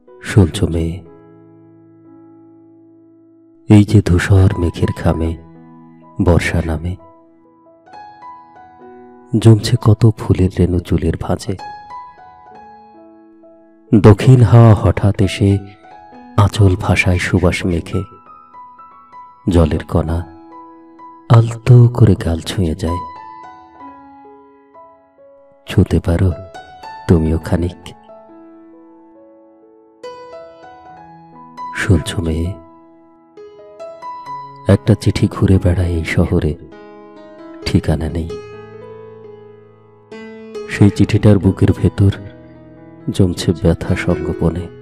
শুনছ মেয়ে, এই যে ধূসর মেঘের খামে বর্ষা নামে, জমছে কত ফুলের রেণু চুলের ভাঁজে। দক্ষিণ হাওয়া হঠাৎ এসে আঁচল ভাষায় সুবাস মেখে, জলের কণা আলতো করে গাল ছুঁয়ে যায়। ছুঁতে পারো তুমিও খানিক? শুনছ মেয়ে, একটা চিঠি ঘুরে বেড়ায় এই শহরে, ঠিকানা নেই। সেই চিঠিটার বুকের ভেতর জমছে ব্যথা সঙ্গোপনে।